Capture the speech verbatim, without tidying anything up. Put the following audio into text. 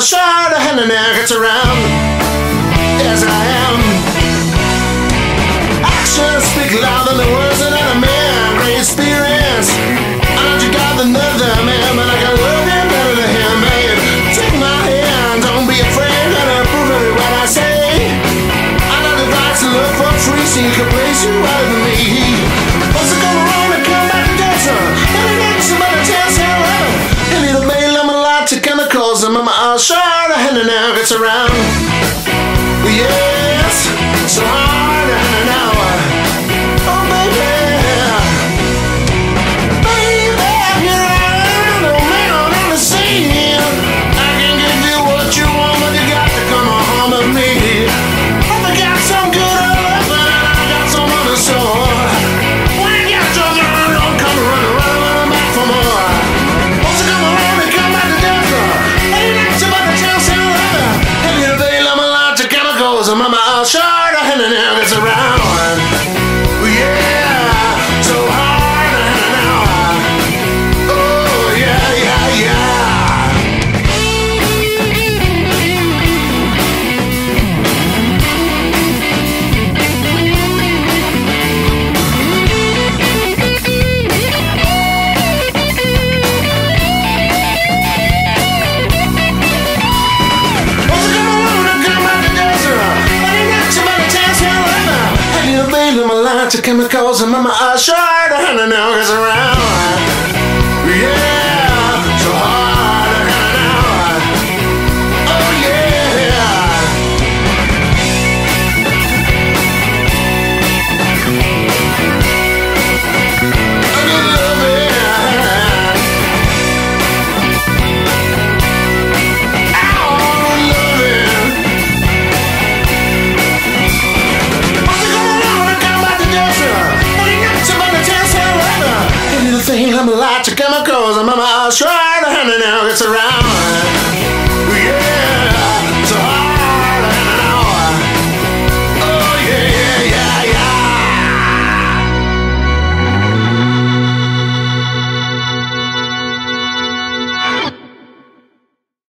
short hand and now gets around. Yes, I am. Actions speak louder than words and I'm a man. Great experience. I know you got another man, but I can love him better than him, babe. Take my hand, don't be afraid. Gotta prove every word I say. I know the rights to love for free, so you can place you out of me. Once I come around and come back to dancer, and I got somebody chance here. A little baby, I'm a lot to chemicals, and mama, I'll short a hand and now gets around. Yes, so hard and now. Oh, baby. Baby, here I am, no man on the scene. I can give you what you want, but you got to come home with me. I got some good love, and I got some other soul. When you got your girl, don't come running, running, running back for more. Once you come around and come back to dancer, and you got some other chance in love. And little baby, I'm a lot to chemicals, and mama, I'll short a hand and now gets around. Yeah, so hard and now. Oh, yeah, yeah, yeah. Once I come around and come back to dancer, I ain't got somebody chance here later. I need a baby, my life to chemicals, and mama, I short a hand and now gets around. Yeah, so hard and now. Oh, yeah. I good love it. I love it. Once I come around and come back to dancer, and you got somebody chance here later. And little thing, I'm a lot to chemicals, and mama, I'll short a hand and now gets around.